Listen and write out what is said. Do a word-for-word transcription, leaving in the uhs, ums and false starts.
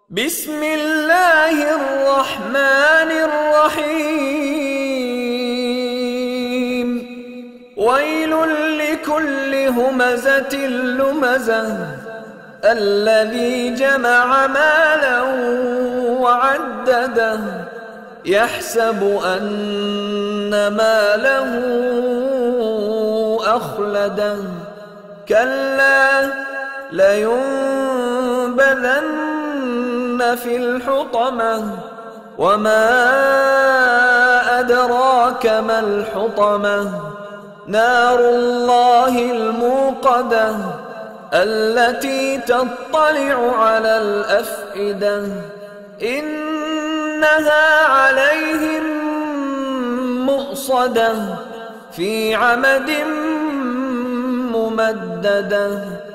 بسم الله الرحمن الرحيم ويل لكل همزة لمزة الذي جمع مالا وعدده يحسب أن ماله أخلده كلا لينبذن في الحطمة وما أدراك ما الحطمة نار الله الموقدة التي تطلع على الأفئدة إنها عليهم مؤصدة في عمد ممددة.